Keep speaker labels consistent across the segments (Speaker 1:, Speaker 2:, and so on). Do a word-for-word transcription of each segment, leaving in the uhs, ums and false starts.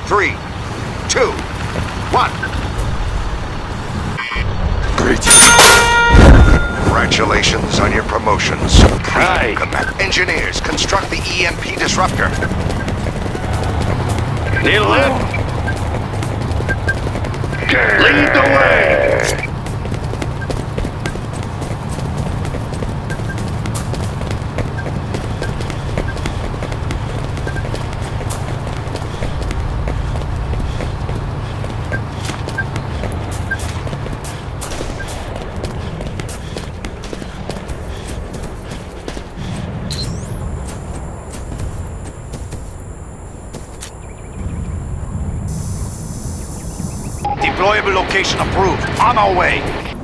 Speaker 1: Three, two, one.
Speaker 2: Great.
Speaker 1: Congratulations on your promotion, Supreme
Speaker 3: Aye.
Speaker 1: Commander. Engineers, construct the E M P disruptor.
Speaker 3: Need a lift? Lead the way!
Speaker 1: Deployable location approved. On our way.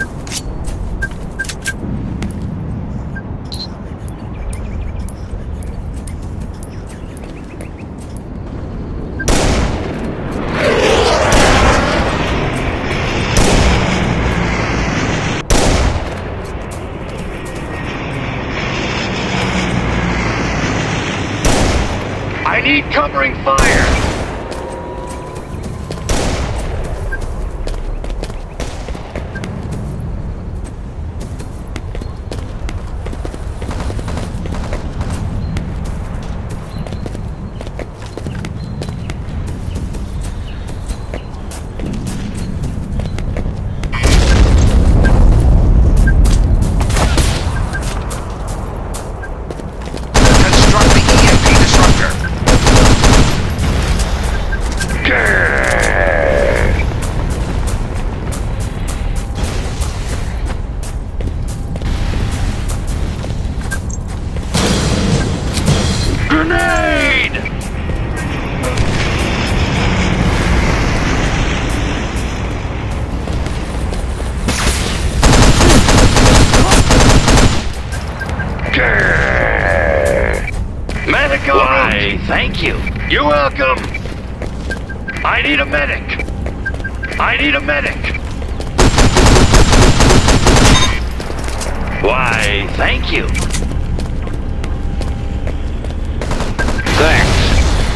Speaker 3: I need covering fire! Grenade! Medic on Why, thank you. You're welcome. I need a medic. I need a medic. Why, thank you. Thanks.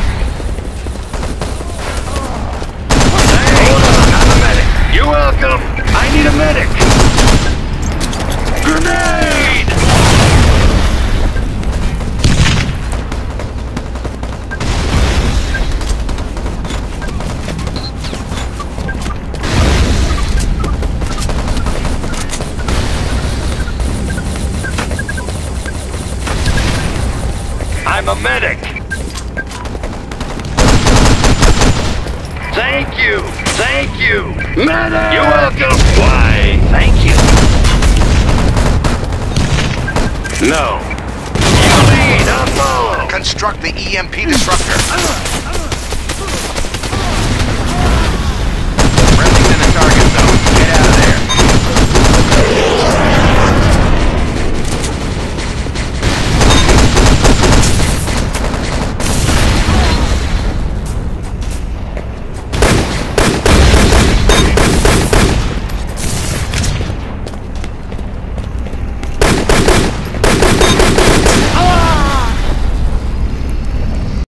Speaker 3: Hold on, I'm a medic. You're welcome. I need a medic. Grenade! I'm a medic. Thank you! Thank you! Medic! You're welcome! Why, thank you. No. You lead, I'll follow.
Speaker 1: Construct the E M P disruptor.